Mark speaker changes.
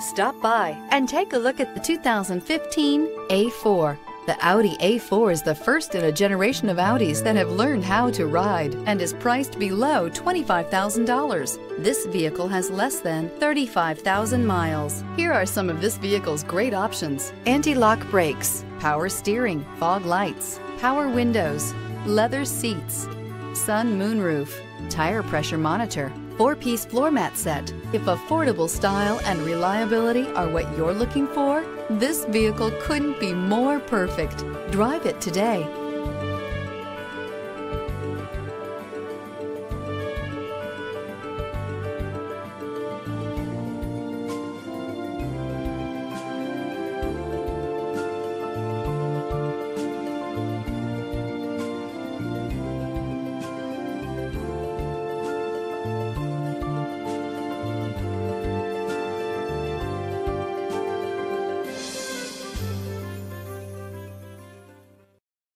Speaker 1: Stop by and take a look at the 2015 A4. The Audi A4 is the first in a generation of Audis that have learned how to ride and is priced below $25,000. This vehicle has less than 35,000 miles. Here are some of this vehicle's great options: anti-lock brakes, power steering, fog lights, power windows, leather seats, sun moonroof, tire pressure monitor, 4-piece floor mat set. If affordable style and reliability are what you're looking for, this vehicle couldn't be more perfect. Drive it today.